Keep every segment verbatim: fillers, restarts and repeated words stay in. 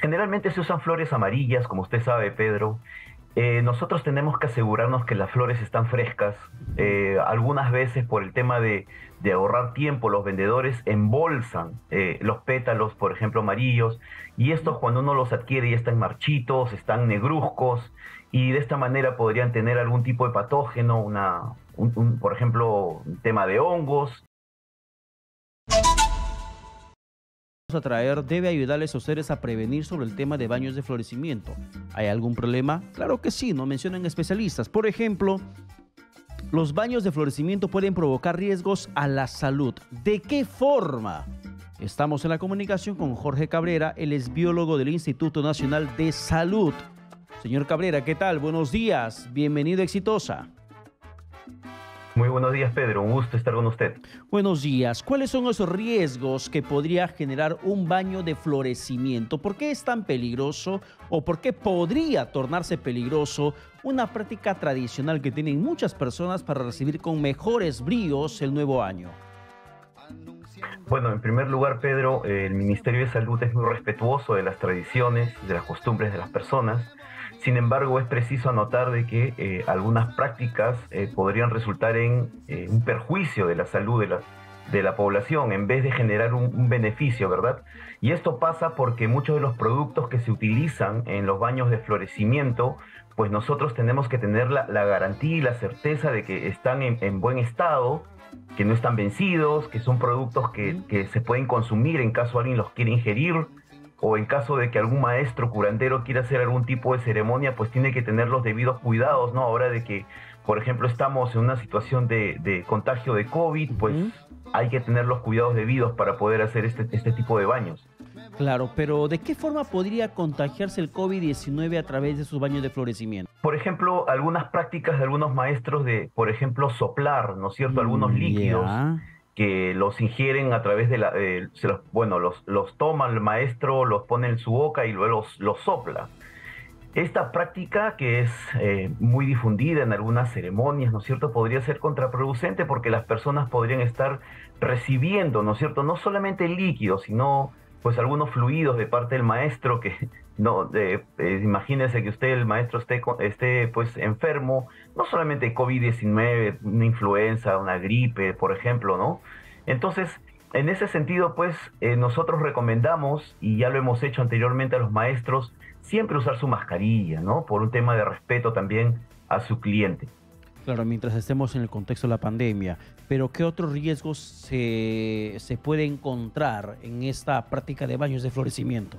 Generalmente se usan flores amarillas, como usted sabe, Pedro. Eh, nosotros tenemos que asegurarnos que las flores están frescas. Eh, algunas veces por el tema de, de ahorrar tiempo, los vendedores embolsan eh, los pétalos, por ejemplo, amarillos, y estos cuando uno los adquiere ya están marchitos, están negruzcos, y de esta manera podrían tener algún tipo de patógeno, una, un, un, por ejemplo, un tema de hongos. A traer debe ayudarles a ustedes a prevenir sobre el tema de baños de florecimiento. ¿Hay algún problema? Claro que sí, no mencionan especialistas. Por ejemplo, los baños de florecimiento pueden provocar riesgos a la salud. ¿De qué forma? Estamos en la comunicación con Jorge Cabrera, él es biólogo del Instituto Nacional de Salud. Señor Cabrera, ¿qué tal? Buenos días, bienvenido a Exitosa. Muy buenos días, Pedro. Un gusto estar con usted. Buenos días. ¿Cuáles son esos riesgos que podría generar un baño de florecimiento? ¿Por qué es tan peligroso o por qué podría tornarse peligroso una práctica tradicional que tienen muchas personas para recibir con mejores bríos el nuevo año? Bueno, en primer lugar, Pedro, el Ministerio de Salud es muy respetuoso de las tradiciones, de las costumbres de las personas. Sin embargo, es preciso anotar de que eh, algunas prácticas eh, podrían resultar en eh, un perjuicio de la salud de la, de la población en vez de generar un, un beneficio, ¿verdad? Y esto pasa porque muchos de los productos que se utilizan en los baños de florecimiento, pues nosotros tenemos que tener la, la garantía y la certeza de que están en, en buen estado, que no están vencidos, que son productos que, que se pueden consumir en caso alguien los quiere ingerir, o en caso de que algún maestro curandero quiera hacer algún tipo de ceremonia, pues tiene que tener los debidos cuidados, ¿no? Ahora de que, por ejemplo, estamos en una situación de, de contagio de COVID, pues uh-huh. hay que tener los cuidados debidos para poder hacer este, este tipo de baños. Claro, pero ¿de qué forma podría contagiarse el COVID diecinueve a través de sus baños de florecimiento? Por ejemplo, algunas prácticas de algunos maestros de, por ejemplo, soplar, ¿no es cierto? Algunos líquidos. Yeah. Que los ingieren a través de la... Eh, se los, bueno, los, los toma el maestro, los pone en su boca y luego los, los sopla. Esta práctica, que es eh, muy difundida en algunas ceremonias, ¿no es cierto?, podría ser contraproducente porque las personas podrían estar recibiendo, ¿no es cierto?, no solamente líquidos, sino pues algunos fluidos de parte del maestro que... No, eh, eh, imagínese que usted, el maestro, esté, esté pues enfermo, no solamente COVID diecinueve, una influenza, una gripe, por ejemplo, ¿no? Entonces, en ese sentido, pues, eh, nosotros recomendamos, y ya lo hemos hecho anteriormente a los maestros, siempre usar su mascarilla, ¿no? Por un tema de respeto también a su cliente. Claro, mientras estemos en el contexto de la pandemia, pero ¿qué otros riesgos se, se puede encontrar en esta práctica de baños de florecimiento?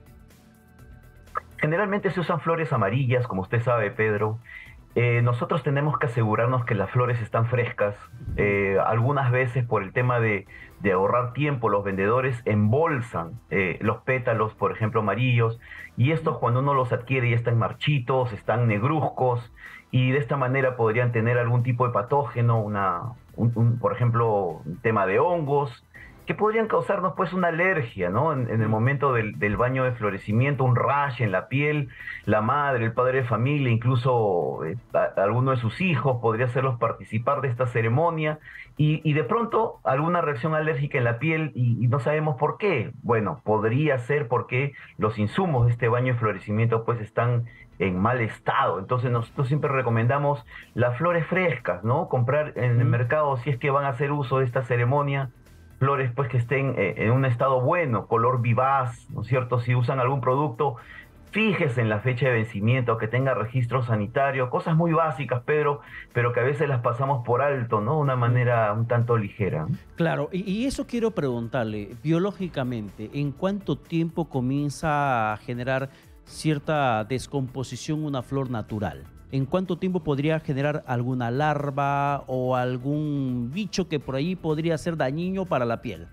Generalmente se usan flores amarillas, como usted sabe, Pedro. Eh, nosotros tenemos que asegurarnos que las flores están frescas. Eh, algunas veces por el tema de, de ahorrar tiempo, los vendedores embolsan eh, los pétalos, por ejemplo, amarillos, y estos cuando uno los adquiere ya están marchitos, están negruzcos, y de esta manera podrían tener algún tipo de patógeno, una, un, un, por ejemplo, un tema de hongos, que podrían causarnos pues una alergia, ¿no? En, en el momento del, del baño de florecimiento, un rash en la piel, la madre, el padre de familia, incluso eh, a, a alguno de sus hijos podría hacerlos participar de esta ceremonia y, y de pronto alguna reacción alérgica en la piel y, y no sabemos por qué. Bueno, podría ser porque los insumos de este baño de florecimiento pues están en mal estado. Entonces nosotros siempre recomendamos las flores frescas, ¿no? Comprar en el mercado si es que van a hacer uso de esta ceremonia, flores pues que estén eh, en un estado bueno, color vivaz, ¿no es cierto? Si usan algún producto, fíjese en la fecha de vencimiento, que tenga registro sanitario, cosas muy básicas, Pedro, pero que a veces las pasamos por alto, ¿no? De una manera un tanto ligera. Claro, y, y eso quiero preguntarle, biológicamente, ¿en cuánto tiempo comienza a generar cierta descomposición una flor natural? ¿En cuánto tiempo podría generar alguna larva o algún bicho que por ahí podría ser dañino para la piel?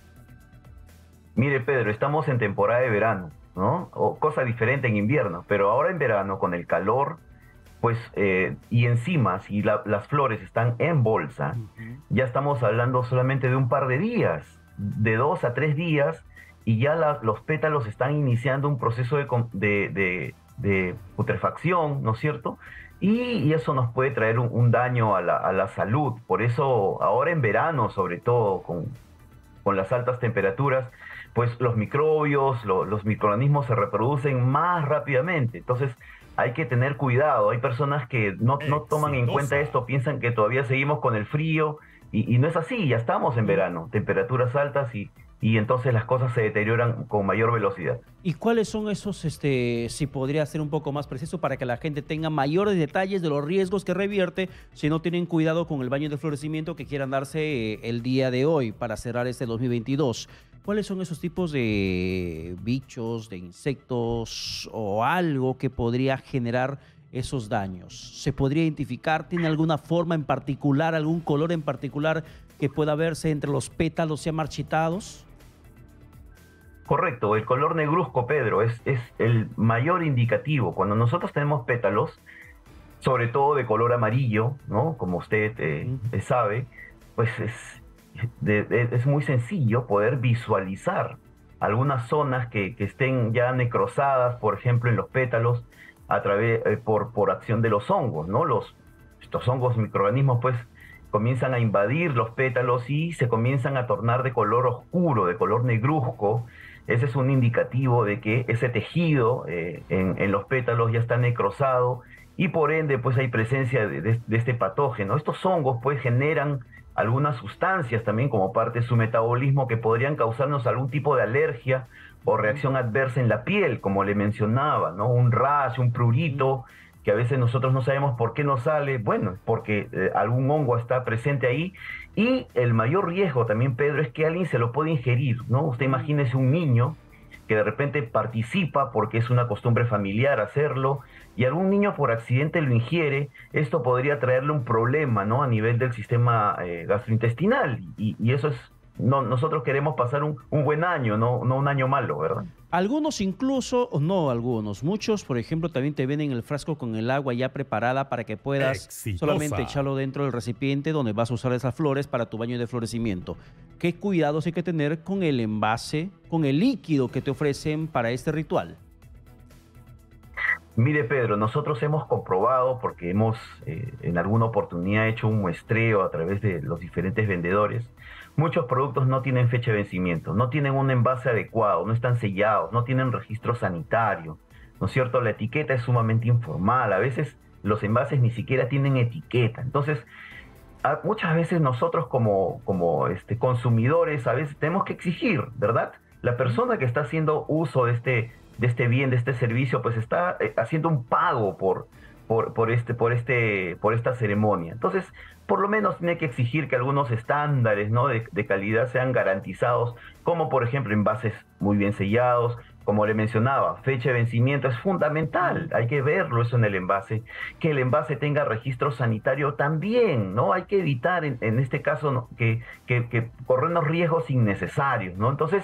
Mire, Pedro, estamos en temporada de verano, ¿no? O cosa diferente en invierno, pero ahora en verano, con el calor, pues, eh, y encima, si la, las flores están en bolsa, uh-huh. ya estamos hablando solamente de un par de días, de dos a tres días, y ya la, los pétalos están iniciando un proceso de... de, de de putrefacción, ¿no es cierto? Y, y eso nos puede traer un, un daño a la, a la salud. Por eso ahora en verano, sobre todo con, con las altas temperaturas, pues los microbios, lo- los microorganismos se reproducen más rápidamente. Entonces hay que tener cuidado. Hay personas que no, no toman en cuenta Exitosa. esto, piensan que todavía seguimos con el frío y, y no es así, ya estamos en Mm. verano, temperaturas altas y, y entonces las cosas se deterioran con mayor velocidad. ¿Y cuáles son esos, este, si podría ser un poco más preciso para que la gente tenga mayores detalles de los riesgos que revierte si no tienen cuidado con el baño de florecimiento que quieran darse eh, el día de hoy para cerrar este dos mil veintidós? ¿Cuáles son esos tipos de bichos, de insectos o algo que podría generar esos daños? ¿Se podría identificar? ¿Tiene alguna forma en particular, algún color en particular que pueda verse entre los pétalos ya marchitados? Correcto, el color negruzco, Pedro, es, es el mayor indicativo. Cuando nosotros tenemos pétalos, sobre todo de color amarillo, ¿no? Como usted eh, Mm. eh, sabe, pues es, de- de- es muy sencillo poder visualizar algunas zonas que, que estén ya necrosadas, por ejemplo, en los pétalos, a través, eh, por, por acción de los hongos, ¿no? Los, estos hongos microorganismos, pues, comienzan a invadir los pétalos y se comienzan a tornar de color oscuro, de color negruzco. Ese es un indicativo de que ese tejido eh, en, en los pétalos ya está necrosado y por ende pues hay presencia de, de- de este patógeno. Estos hongos pues generan algunas sustancias también como parte de su metabolismo que podrían causarnos algún tipo de alergia o reacción adversa en la piel, como le mencionaba, ¿no? Un rash, un prurito, que a veces nosotros no sabemos por qué nos sale. Bueno, es porque eh, algún hongo está presente ahí. Y el mayor riesgo también, Pedro, es que alguien se lo puede ingerir, ¿no? Usted imagínese un niño que de repente participa porque es una costumbre familiar hacerlo y algún niño por accidente lo ingiere. Esto podría traerle un problema, ¿no? A nivel del sistema eh, gastrointestinal y, y eso es, no, nosotros queremos pasar un, un buen año, no, no un año malo, ¿verdad? Algunos incluso, o no algunos, muchos, por ejemplo, también te venden el frasco con el agua ya preparada para que puedas Exitosa. solamente echarlo dentro del recipiente donde vas a usar esas flores para tu baño de florecimiento. ¿Qué cuidados hay que tener con el envase, con el líquido que te ofrecen para este ritual? Mire, Pedro, nosotros hemos comprobado, porque hemos eh, en alguna oportunidad hecho un muestreo a través de los diferentes vendedores, muchos productos no tienen fecha de vencimiento, no tienen un envase adecuado, no están sellados, no tienen registro sanitario, ¿no es cierto? La etiqueta es sumamente informal, a veces los envases ni siquiera tienen etiqueta. Entonces, a- muchas veces nosotros como, como este, consumidores, a veces tenemos que exigir, ¿verdad? La persona que está haciendo uso de este, de este bien, de este servicio, pues está eh, haciendo un pago por, por, por, este, por, este, por esta ceremonia. Entonces, por lo menos tiene que exigir que algunos estándares, ¿no? de, de calidad sean garantizados, como por ejemplo envases muy bien sellados. Como le mencionaba, fecha de vencimiento es fundamental, hay que verlo eso en el envase, que el envase tenga registro sanitario también, ¿no? Hay que evitar en, en este caso, ¿no? que, que, que corrernos riesgos innecesarios, ¿no? Entonces,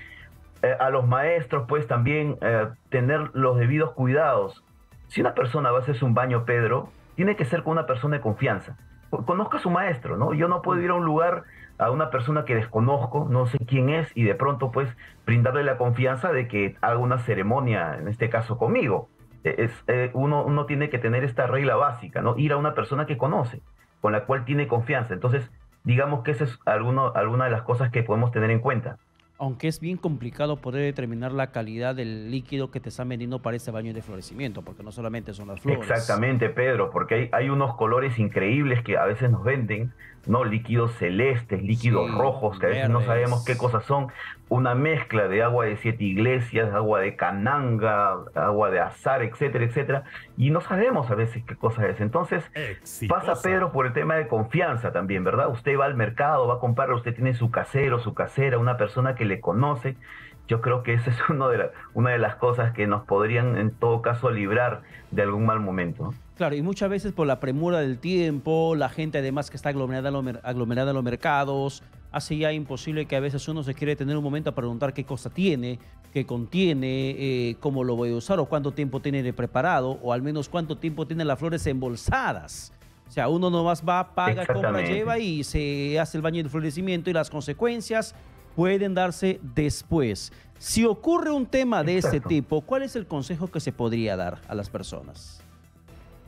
eh, a los maestros, pues también eh, tener los debidos cuidados. Si una persona va a hacerse un baño, Pedro, tiene que ser con una persona de confianza. Co- Conozca a su maestro, ¿no? Yo no puedo ir a un lugar a una persona que desconozco, no sé quién es, y de pronto, pues, brindarle la confianza de que haga una ceremonia, en este caso conmigo. Eh, Es, eh, uno, uno tiene que tener esta regla básica, ¿no? Ir a una persona que conoce, con la cual tiene confianza. Entonces, digamos que esa es alguno, alguna de las cosas que podemos tener en cuenta. Aunque es bien complicado poder determinar la calidad del líquido que te están vendiendo para este baño de florecimiento, porque no solamente son las flores. Exactamente, Pedro, porque hay, hay unos colores increíbles que a veces nos venden, ¿no? Líquidos celestes, líquidos Sí, rojos, que a veces no verdes. sabemos qué cosas son. Una mezcla de agua de siete iglesias, agua de cananga, agua de azar, etcétera, etcétera. Y no sabemos a veces qué cosa es. Entonces, Exitosa. pasa, Pedro, por el tema de confianza también, ¿verdad? Usted va al mercado, va a comprar, usted tiene su casero, su casera, una persona que le conoce. Yo creo que esa es uno de la- una de las cosas que nos podrían, en todo caso, librar de algún mal momento, ¿no? Claro, y muchas veces por la premura del tiempo, la gente además que está aglomerada en los, mer- aglomerada en los mercados, hace ya imposible que a veces uno se quiere tener un momento a preguntar qué cosa tiene, qué contiene, eh, cómo lo voy a usar o cuánto tiempo tiene de preparado o al menos cuánto tiempo tienen las flores embolsadas. O sea, uno nomás va, paga, compra, Exactamente. lleva y se hace el baño de florecimiento y las consecuencias pueden darse después. Si ocurre un tema de ese Exacto. tipo, ¿cuál es el consejo que se podría dar a las personas?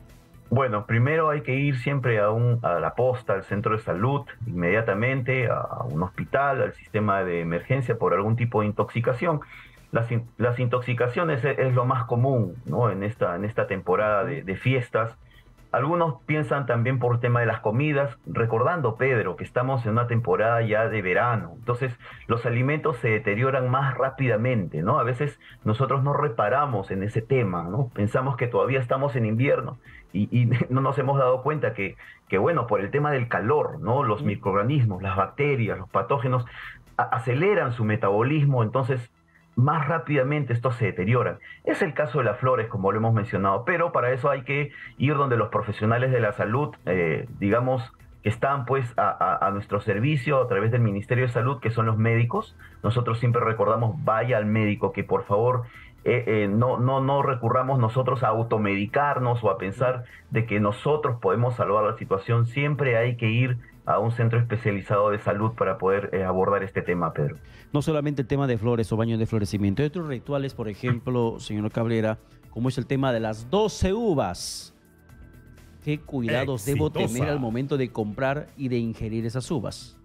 Bueno, primero hay que ir siempre a, un, a la posta, al centro de salud, inmediatamente, a, a un hospital, al sistema de emergencia por algún tipo de intoxicación. Las, in- las intoxicaciones es, es lo más común, ¿no? En esta, en esta temporada de, de fiestas. Algunos piensan también por el tema de las comidas, recordando, Pedro, que estamos en una temporada ya de verano, entonces los alimentos se deterioran más rápidamente, ¿no? A veces nosotros no reparamos en ese tema, ¿no? Pensamos que todavía estamos en invierno y, y no nos hemos dado cuenta que, que, bueno, por el tema del calor, ¿no? Los Mm. microorganismos, las bacterias, los patógenos a- aceleran su metabolismo, entonces más rápidamente estos se deterioran. Es el caso de las flores, como lo hemos mencionado, pero para eso hay que ir donde los profesionales de la salud, eh, digamos, que están pues a, a, a, nuestro servicio a través del Ministerio de Salud, que son los médicos. Nosotros siempre recordamos, vaya al médico, que por favor eh, eh, no, no, no recurramos nosotros a automedicarnos o a pensar de que nosotros podemos salvar la situación. Siempre hay que ir a un centro especializado de salud para poder eh, abordar este tema, Pedro. No solamente el tema de flores o baños de florecimiento, hay otros rituales, por ejemplo, señor Cabrera, como es el tema de las doce uvas. ¿Qué cuidados debo tener al Exitosa. momento de comprar y de ingerir esas uvas?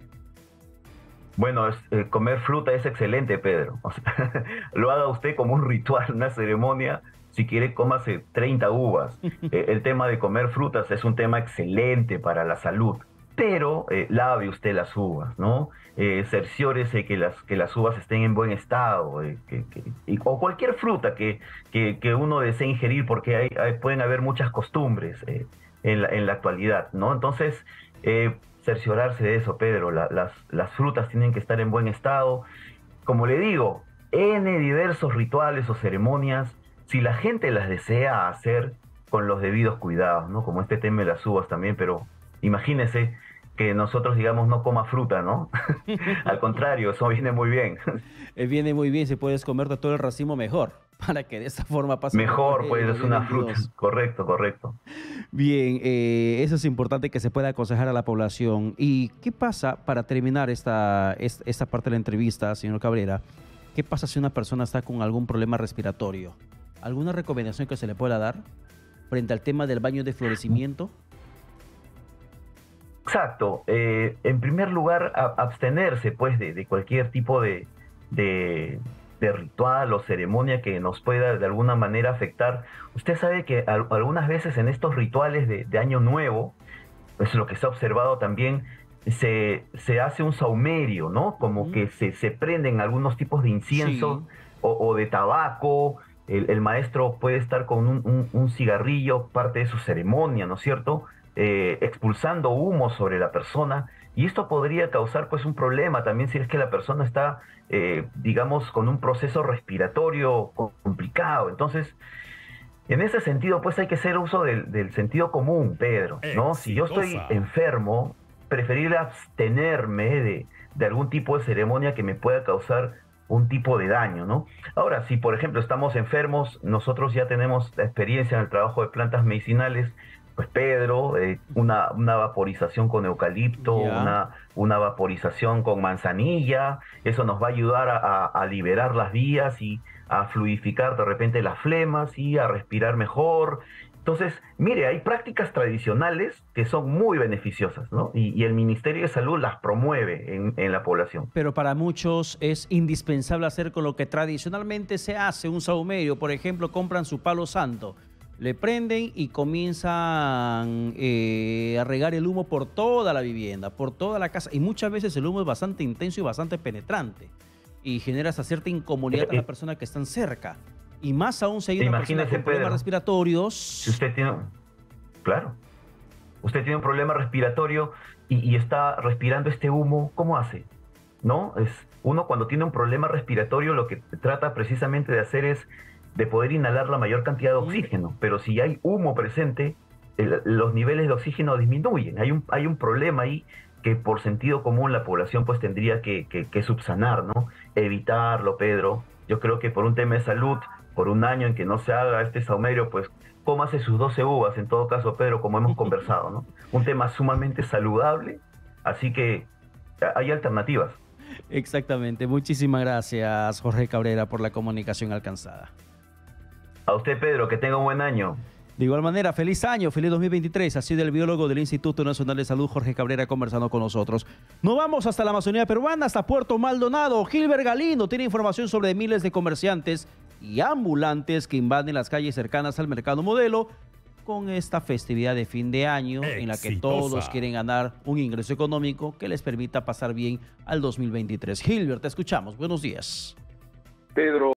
Bueno, es, eh, comer fruta es excelente, Pedro. O sea, lo haga usted como un ritual, una ceremonia. Si quiere, cómase treinta uvas. Eh, el tema de comer frutas es un tema excelente para la salud. Pero eh, lave usted las uvas, ¿no? Eh, cerciórese que las, que las uvas estén en buen estado, eh, que, que- y- o cualquier fruta que, que, que uno desee ingerir, porque hay, hay- pueden haber muchas costumbres eh, en la, en la actualidad, ¿no? Entonces, eh, cerciorarse de eso, Pedro. La- las, las frutas tienen que estar en buen estado. Como le digo, N diversos rituales o ceremonias, si la gente las desea hacer con los debidos cuidados, ¿no? Como este tema de las uvas también, pero imagínese que nosotros, digamos, no coma fruta, ¿no? Al contrario, eso viene muy bien. Eh, viene muy bien, si puedes comerte todo el racimo mejor, para que de esta forma pases mejor Mejor, el pues, es una fruta. dos mil veintidós. Correcto, correcto. Bien, eh, eso es importante que se pueda aconsejar a la población. ¿Y qué pasa para terminar esta, es- esta parte de la entrevista, señor Cabrera? ¿Qué pasa si una persona está con algún problema respiratorio? ¿Alguna recomendación que se le pueda dar frente al tema del baño de florecimiento? Exacto. Eh, en primer lugar, a- abstenerse pues de, de cualquier tipo de, de, de ritual o ceremonia que nos pueda de alguna manera afectar. Usted sabe que al- algunas veces en estos rituales de, de Año Nuevo, es lo que se ha observado también, se, se hace un saumerio, ¿no? Como Ujú. que se, se prenden algunos tipos de Sí. incienso o, o de tabaco. El, el maestro puede estar con un, un- un cigarrillo, parte de su ceremonia, ¿no es cierto? Eh, expulsando humo sobre la persona. Y esto podría causar pues un problema también si es que la persona está, eh, digamos, con un proceso respiratorio complicado. Entonces, en ese sentido, pues hay que hacer uso del, del sentido común, Pedro, ¿no? Si yo estoy Exitosa. enfermo, preferible abstenerme de, de algún tipo de ceremonia que me pueda causar un tipo de daño, ¿no? Ahora, si por ejemplo estamos enfermos, nosotros ya tenemos la experiencia en el trabajo de plantas medicinales, pues Pedro, eh, una, una vaporización con eucalipto, Ya. una, una vaporización con manzanilla, eso nos va a ayudar a, a- a liberar las vías y a fluidificar de repente las flemas y a respirar mejor. Entonces, mire, hay prácticas tradicionales que son muy beneficiosas, ¿no? Y, y el Ministerio de Salud las promueve en, en la población. Pero para muchos es indispensable hacer con lo que tradicionalmente se hace, un saumerio. Por ejemplo, compran su palo santo, le prenden y comienzan eh, a regar el humo por toda la vivienda, por toda la casa. Y muchas veces el humo es bastante intenso y bastante penetrante. Y genera hasta cierta incomodidad Eh, a las eh, personas que están cerca. Y más aún si hay una persona Imagínese, con problemas Pedro, si respiratorios. usted tiene, claro, usted tiene un problema respiratorio y, y está respirando este humo, ¿cómo hace? ¿No? Es, uno cuando tiene un problema respiratorio lo que trata precisamente de hacer es de poder inhalar la mayor cantidad de ¿Mm? oxígeno, pero si hay humo presente, el- los niveles de oxígeno disminuyen. Hay un, hay un problema ahí que por sentido común la población pues tendría que, que, que subsanar, ¿no? Evitarlo, Pedro. Yo creo que por un tema de salud, por un año en que no se haga este saumerio, pues cómase sus doce uvas en todo caso, Pedro, como hemos conversado, ¿no? Un tema sumamente saludable, así que hay alternativas. Exactamente. Muchísimas gracias, Jorge Cabrera, por la comunicación alcanzada. A usted, Pedro, que tenga un buen año. De igual manera, feliz año, feliz dos mil veintitrés. Así del biólogo del Instituto Nacional de Salud, Jorge Cabrera, conversando con nosotros. Nos vamos hasta la Amazonía peruana, hasta Puerto Maldonado. Gilbert Galindo tiene información sobre miles de comerciantes y ambulantes que invaden las calles cercanas al Mercado Modelo con esta festividad de fin de año en la que todos quieren ganar un ingreso económico que les permita pasar bien al dos mil veintitrés. Gilbert, te escuchamos. Buenos días. Pedro.